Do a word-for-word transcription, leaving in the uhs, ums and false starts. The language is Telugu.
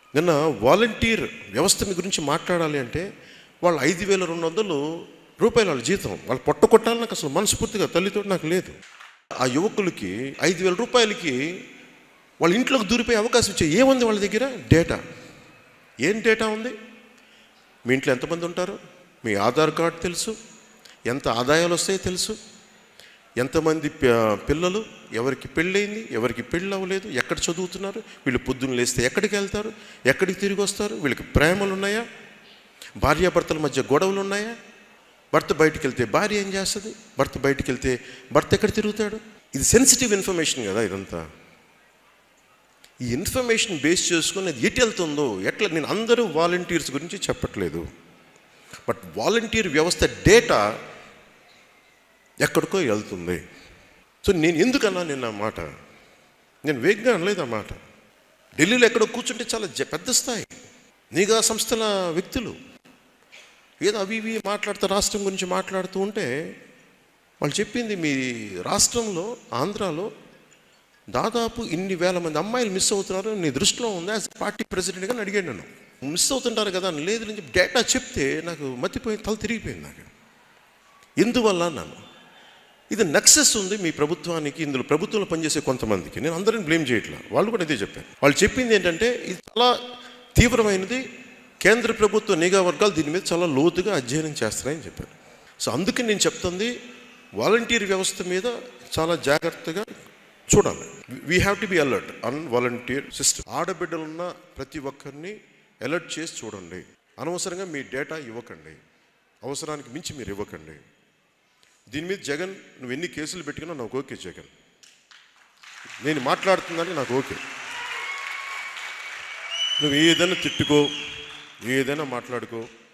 నిన్న వాలంటీర్ వ్యవస్థ గురించి మాట్లాడాలి అంటే వాళ్ళు ఐదు వేల రెండు వందలు రూపాయలు వాళ్ళ జీతం, వాళ్ళు పొట్ట కొట్టాలని నాకు అసలు మనస్ఫూర్తిగా తల్లితో నాకు లేదు. ఆ యువకులకి ఐదు వేల రూపాయలకి వాళ్ళ ఇంట్లోకి దూరిపోయే అవకాశం ఇచ్చే ఏముంది వాళ్ళ దగ్గర? డేటా. ఏం డేటా ఉంది? మీ ఇంట్లో ఎంతమంది ఉంటారు, మీ ఆధార్ కార్డు తెలుసు, ఎంత ఆదాయాలు వస్తాయో తెలుసు, ఎంతమంది పిల్లలు, ఎవరికి పెళ్ళయింది, ఎవరికి పెళ్ళి అవ్వలేదు, ఎక్కడ చదువుతున్నారు, వీళ్ళు పొద్దున్న లేస్తే ఎక్కడికి వెళ్తారు, ఎక్కడికి తిరిగి వస్తారు, వీళ్ళకి ప్రేమలు ఉన్నాయా, భార్యాభర్తల మధ్య గొడవలు ఉన్నాయా, భర్త బయటికి వెళ్తే భార్య ఏం చేస్తుంది, భర్త బయటికి వెళ్తే భర్త ఎక్కడ తిరుగుతాడు. ఇది సెన్సిటివ్ ఇన్ఫర్మేషన్ కదా ఇదంతా. ఈ ఇన్ఫర్మేషన్ బేస్ చేసుకుని అది ఎటు వెళ్తుందో ఎట్లా, నేను అందరూ వాలంటీర్స్ గురించి చెప్పట్లేదు, బట్ వాలంటీర్ వ్యవస్థ డేటా ఎక్కడికో వెళ్తుంది. సో నేను ఎందుకన్నా నిన్న మాట, నేను వేగ్గా అనలేదు ఆ మాట. ఢిల్లీలో ఎక్కడో కూర్చుంటే చాలా పెద్ద స్థాయి నిఘా సంస్థల వ్యక్తులు ఏదో అవి ఇవి మాట్లాడుతూ రాష్ట్రం గురించి మాట్లాడుతూ ఉంటే వాళ్ళు చెప్పింది, మీ రాష్ట్రంలో ఆంధ్రాలో దాదాపు ఇన్ని వేల మంది అమ్మాయిలు మిస్ అవుతున్నారు, నీ దృష్టిలో ఉంది యాజ్ పార్టీ ప్రెసిడెంట్గా అని అడిగాను. నన్ను మిస్ అవుతుంటారు కదా అని, లేదు అని చెప్పి డేటా చెప్తే నాకు మతిపోయి తల తిరిగిపోయింది. నాకు ఎందువల్ల నన్ను ఇది నక్సెస్ ఉంది మీ ప్రభుత్వానికి, ఇందులో ప్రభుత్వంలో పనిచేసే కొంతమందికి. నేను అందరిని బ్లేమ్ చేయట్లా, వాళ్ళు కూడా ఇదే చెప్పారు. వాళ్ళు చెప్పింది ఏంటంటే ఇది చాలా తీవ్రమైనది, కేంద్ర ప్రభుత్వ నిఘా వర్గాలు దీని మీద చాలా లోతుగా అధ్యయనం చేస్తున్నాయని చెప్పారు. సో అందుకే నేను చెప్తుంది, వాలంటీర్ వ్యవస్థ మీద చాలా జాగ్రత్తగా చూడాలి. We have to be alert on volunteer system. ఆడబిడ్డలున్న ప్రతి ఒక్కరిని అలర్ట్ చేసి చూడండి. అనవసరంగా మీ డేటా ఇవ్వకండి, అవసరానికి మించి మీరు ఇవ్వకండి. దీని మీద జగన్ నువ్వు ఎన్ని కేసులు పెట్టుకున్నా నాకు ఓకే జగన్, నేను మాట్లాడుతుందని నాకు ఓకే. నువ్వు ఏదైనా తిట్టుకో, ఏదైనా మాట్లాడుకో,